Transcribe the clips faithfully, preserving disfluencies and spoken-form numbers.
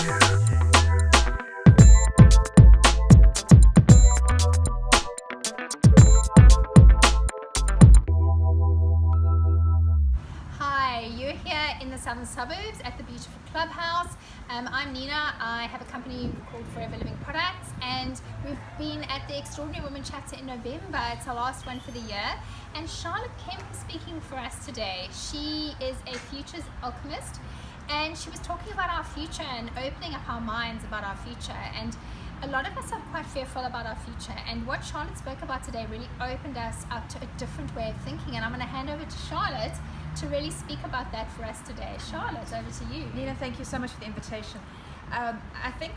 You're here in the southern suburbs at the beautiful Clubhouse. Um, I'm Nina. I have a company called Forever Living Products, and we've been at the Extraordinary Women Chapter in November. It's our last one for the year, and Charlotte Kemp is speaking for us today. She is a futures alchemist, and she was talking about our future and opening up our minds about our future. And a lot of us are quite fearful about our future, and what Charlotte spoke about today really opened us up to a different way of thinking. And I'm going to hand over to Charlotte to really speak about that for us today. Charlotte, over to you. Nina, thank you so much for the invitation. Um, I think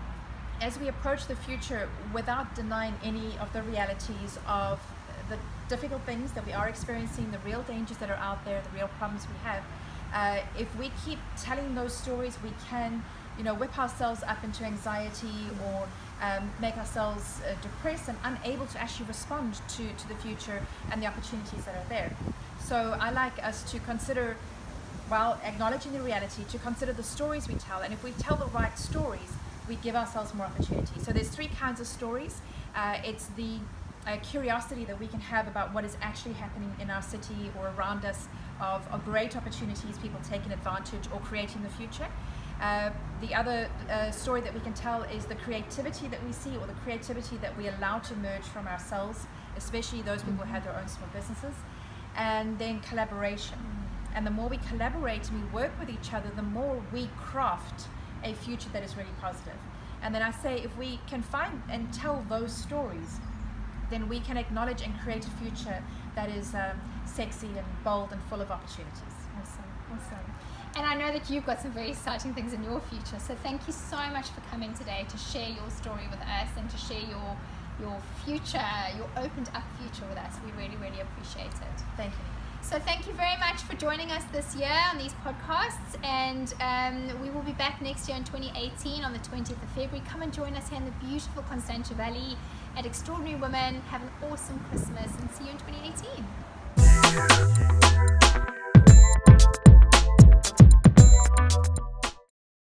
as we approach the future without denying any of the realities of the difficult things that we are experiencing, the real dangers that are out there, the real problems we have, uh, if we keep telling those stories, we can, you know, whip ourselves up into anxiety or um, make ourselves uh, depressed and unable to actually respond to, to the future and the opportunities that are there. So I like us to consider, while acknowledging the reality, to consider the stories we tell. And if we tell the right stories, we give ourselves more opportunity. So there's three kinds of stories. Uh, it's the uh, curiosity that we can have about what is actually happening in our city or around us, of, of great opportunities, people taking advantage or creating the future. Uh, the other uh, story that we can tell is the creativity that we see, or the creativity that we allow to emerge from ourselves, especially those people who have their own small businesses. And then collaboration. And the more we collaborate and we work with each other, the more we craft a future that is really positive. And then I say, if we can find and tell those stories, then we can acknowledge and create a future that is um, sexy and bold and full of opportunities. Awesome, awesome. And I know that you've got some very exciting things in your future, so thank you so much for coming today to share your story with us and to share your your future, your opened up future with us. We really, really appreciate it. Thank you. So thank you very much for joining us this year on these podcasts, and um, we will be back next year in twenty eighteen on the twentieth of February. Come and join us here in the beautiful Constantia Valley at Extraordinary Women. Have an awesome Christmas and see you in twenty eighteen.